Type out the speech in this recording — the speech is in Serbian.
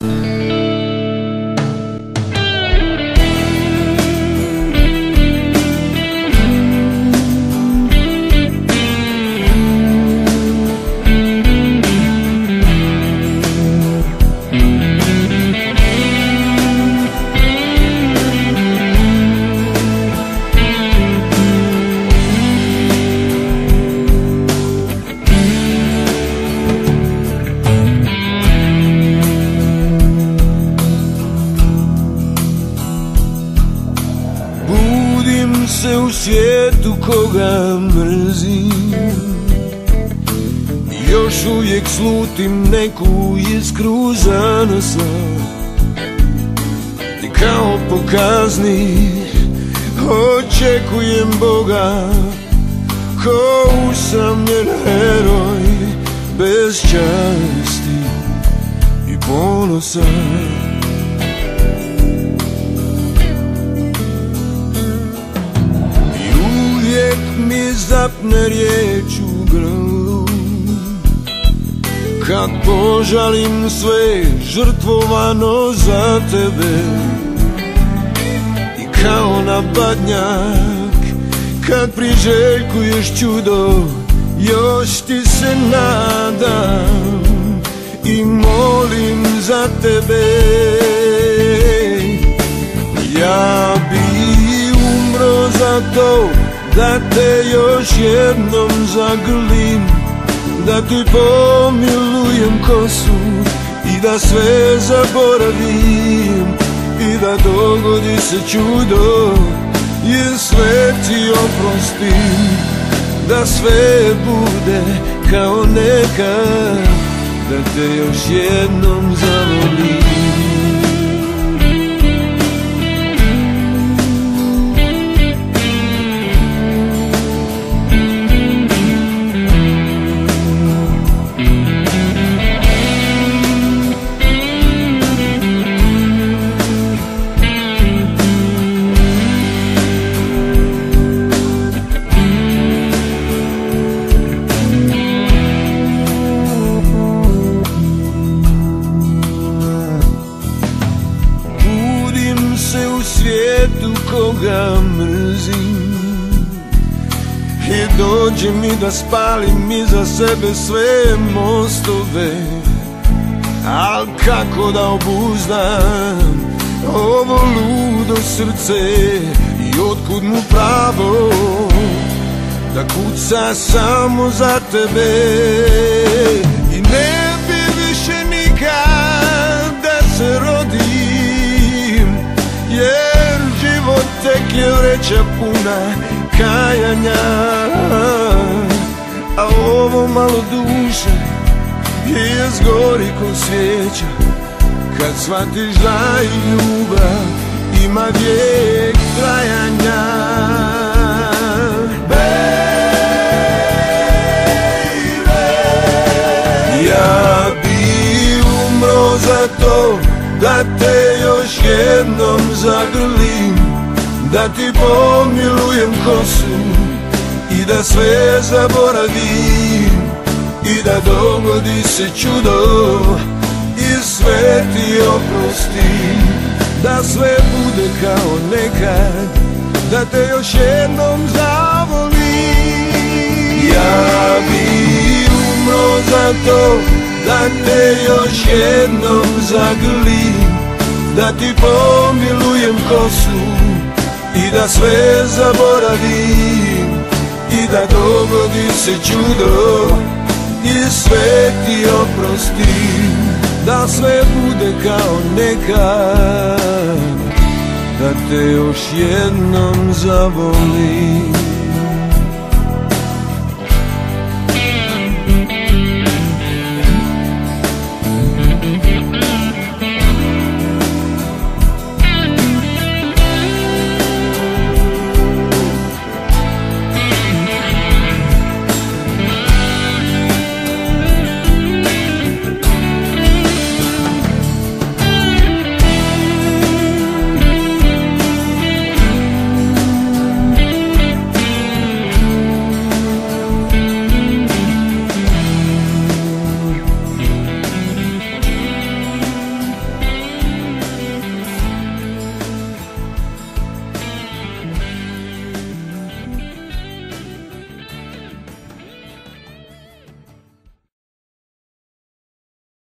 Budim se u svijetu koga mrzim, još uvijek slutim neku iskru zanosa. I kao po kazni očekujem Boga, ko usamljen heroj bez časti i ponosa. Mi zapne riječ u grlu kad požalim sve žrtvovano za tebe. I kao na badnjak kad priželjkuješ čudo, još ti se nadam i molim za tebe. Ja bi umro za to da te još jednom zagrlim, da ti pomilujem kosu i da sve zaboravim, i da dogodi se čudo i sve ti oprostim, da sve bude kao nekad, da te još jednom zavolim. Svijetu koga mrzim i dođe mi da spalim iza sebe sve mostove, al kako da obuzdam ovo ludo srce i otkud mu pravo da kuca samo za tebe. I ne bi više nikad da se rodim, jer život tek je vreća puna kajanja, a ovo malo duše je zgori ko svijeća kad shvatiš da i ljubav ima vijek trajanja. Ja bi umro za to da te još jednom zagrlim, da ti pomilujem kosu i da sve zaboravim, i da dogodi se čudo i sve ti oprostim, da sve bude kao nekad, da te još jednom zavolim. Ja bi umro za to da te još jednom zagrlim, da ti pomilujem kosu i da sve zaboravim, i da dogodi se čudo i sve ti oprostim, da sve bude kao nekad, da te još jednom zavolim.